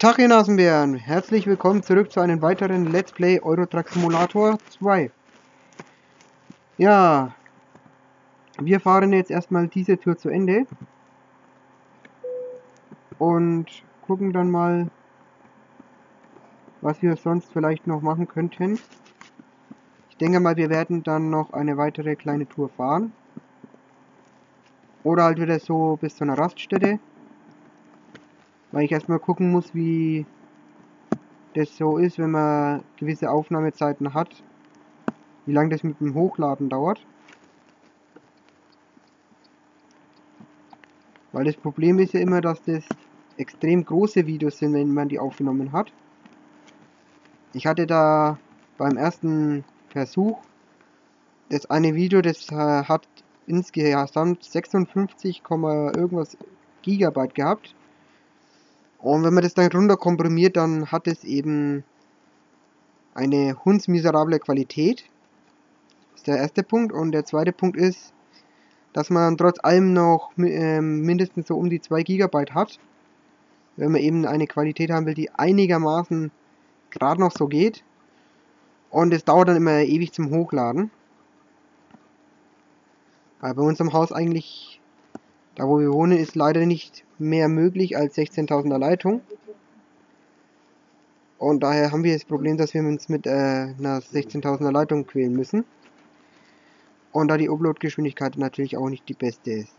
Tag ihr Nasenbären, herzlich willkommen zurück zu einem weiteren Let's Play Euro Truck Simulator 2. Ja, wir fahren jetzt erstmal diese Tour zu Ende und gucken dann mal, was wir sonst vielleicht noch machen könnten. Ich denke mal, wir werden dann noch eine weitere kleine Tour fahren. Oder halt wieder so bis zu einer Raststätte. Weil ich erstmal gucken muss, wie das so ist, wenn man gewisse Aufnahmezeiten hat. Wie lange das mit dem Hochladen dauert. Weil das Problem ist ja immer, dass das extrem große Videos sind, wenn man die aufgenommen hat. Ich hatte da beim ersten Versuch das eine Video, das hat insgesamt 56, irgendwas Gigabyte gehabt. Und wenn man das dann runter komprimiert, dann hat es eben eine hundsmiserable Qualität. Das ist der erste Punkt. Und der zweite Punkt ist, dass man trotz allem noch mindestens so um die 2 Gigabyte hat. Wenn man eben eine Qualität haben will, die einigermaßen gerade noch so geht. Und es dauert dann immer ewig zum Hochladen. Aber bei uns im Haus eigentlich, da wo wir wohnen, ist leider nicht mehr möglich als 16.000er Leitung. Und daher haben wir das Problem, dass wir uns mit einer 16.000er Leitung quälen müssen. Und da die Upload-Geschwindigkeit natürlich auch nicht die beste ist.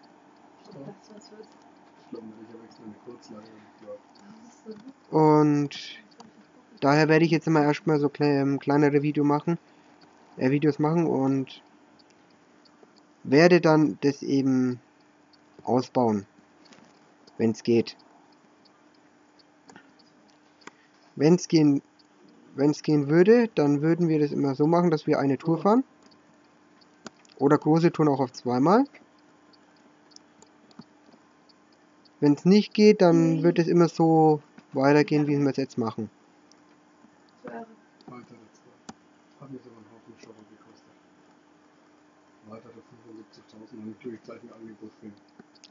Und daher werde ich jetzt immer erstmal so kleinere Videos machen und werde dann das eben ausbauen, wenn es geht. Wenn es gehen würde, dann würden wir das immer so machen, dass wir eine Tour fahren. Oder große Touren auch auf zweimal. Wenn es nicht geht, dann wird es immer so weitergehen, wie wir es jetzt machen. Hat mir sogar einen Haufen Schotter gekostet. Weitere 75.000 und natürlich gleich ein Angebot für ihn.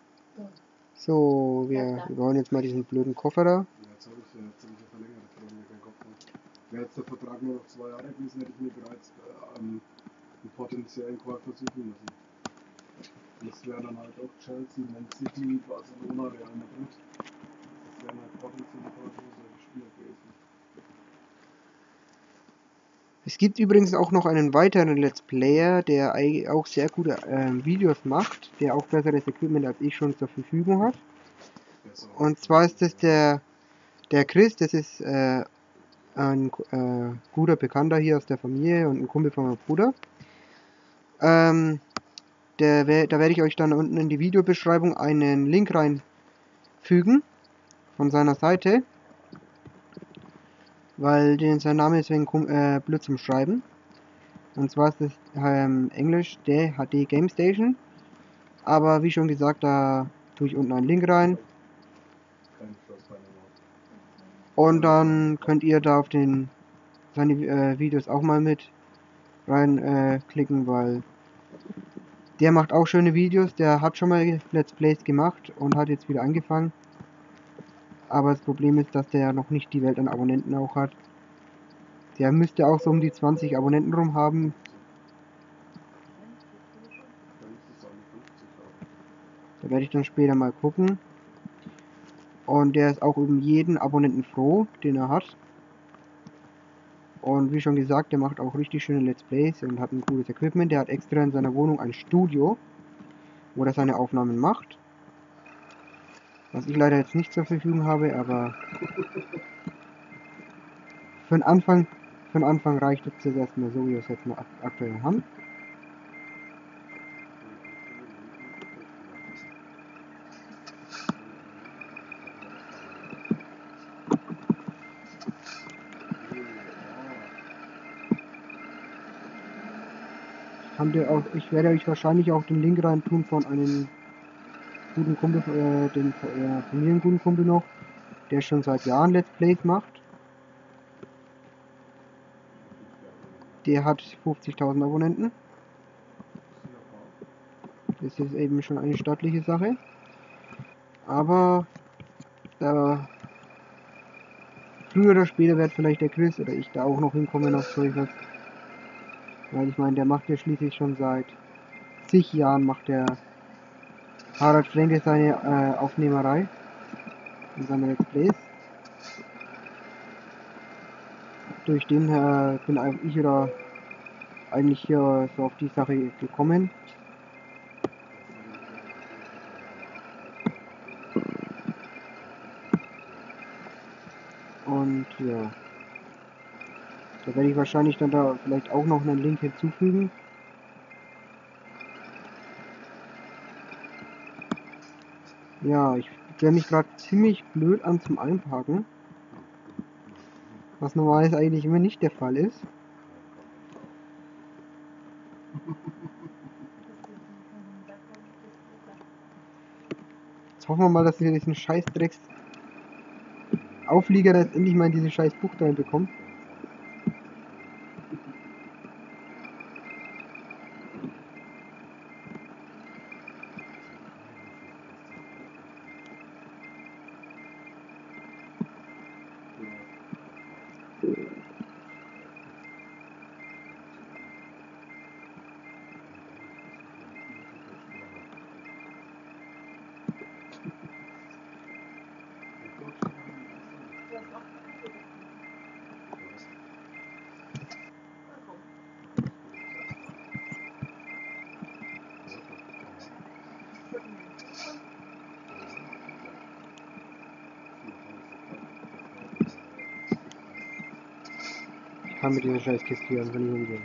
So, wir wollen jetzt mal diesen blöden Koffer da. Ja, jetzt habe ich ja verlängert, ich habe mir keinen Kopf mehr. Wäre jetzt der Vertrag nur noch 2 Jahre gewesen, hätte ich mir bereits einen potenziellen Käufer suchen müssen. Das wäre dann halt auch Chelsea, Man City, Barcelona, Real Madrid. Das wären halt potenzielle Käufer für solche Spieler gewesen. Es gibt übrigens auch noch einen weiteren Let's Player, der auch sehr gute Videos macht, der auch besseres Equipment als ich schon zur Verfügung hat. Und zwar ist das der Chris, das ist ein guter Bekannter hier aus der Familie und ein Kumpel von meinem Bruder. Da werde ich euch dann unten in die Videobeschreibung einen Link reinfügen von seiner Seite, weil sein Name ist wegen blöd zum Schreiben. Und zwar ist es Englisch der HD Game Station. Aber wie schon gesagt, da tue ich unten einen Link rein. Und dann könnt ihr da auf seine Videos auch mal mit rein klicken, weil der macht auch schöne Videos. Der hat schon mal Let's Plays gemacht und hat jetzt wieder angefangen. Aber das Problem ist, dass der noch nicht die Welt an Abonnenten auch hat. Der müsste auch so um die 20 Abonnenten rum haben. Da werde ich dann später mal gucken. Und der ist auch um jeden Abonnenten froh, den er hat. Und wie schon gesagt, der macht auch richtig schöne Let's Plays und hat ein cooles Equipment. Der hat extra in seiner Wohnung ein Studio, wo er seine Aufnahmen macht. Was ich leider jetzt nicht zur Verfügung habe, aber für den Anfang reicht es jetzt erstmal so, wie wir es jetzt mal aktuell haben. Ich werde euch wahrscheinlich auch den Link rein tun von einem guten Kumpel, den Familienguten Kumpel noch, der schon seit Jahren Let's Plays macht. Der hat 50.000 Abonnenten. Das ist eben schon eine stattliche Sache. Aber da früher oder später wird vielleicht der Chris oder ich da auch noch hinkommen auf so etwas. Weil ich meine, der macht ja schließlich schon seit zig Jahren macht der Harald Frenke seine Aufnehmerei in seinen Let's Plays. Durch den bin auch ich oder eigentlich hier so auf die Sache gekommen. Und ja, da werde ich wahrscheinlich dann da vielleicht auch noch einen Link hinzufügen. Ja, ich stelle mich gerade ziemlich blöd an zum Einparken, was normalerweise eigentlich immer nicht der Fall ist. Jetzt hoffen wir mal, dass wir diesen scheiß Drecks Auflieger da jetzt endlich mal in diese scheiß Bucht reinbekommen. Ich kann mit dieser scheiß Kiste hier einfach nicht umgehen.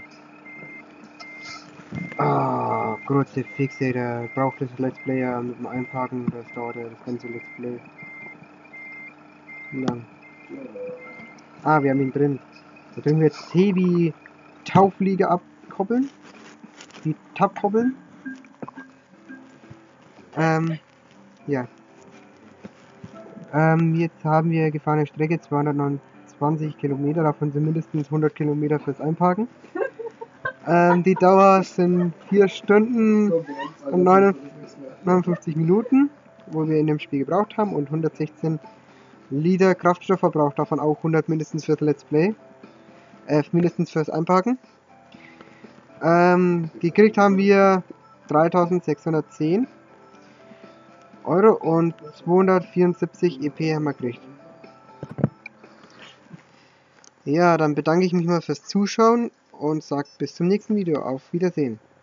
Ah, große Fixe, der braucht das Let's Play ja mit dem Einparken, das dauert ja das ganze Let's Play. Wie lang? Ah, wir haben ihn drin. Da drücken wir jetzt T wie Taufliege abkoppeln. Die Tab koppeln. Ja. Jetzt haben wir gefahrene Strecke 229 Kilometer, davon sind mindestens 100 Kilometer fürs Einparken. Die Dauer sind 4 Stunden und 59 Minuten, wo wir in dem Spiel gebraucht haben, und 116 Liter Kraftstoffverbrauch, davon auch 100 mindestens fürs Let's Play, mindestens fürs Einparken. Gekriegt haben wir 3.610 Euro und 274 EP haben wir gekriegt. Ja, dann bedanke ich mich mal fürs Zuschauen und sage bis zum nächsten Video. Auf Wiedersehen.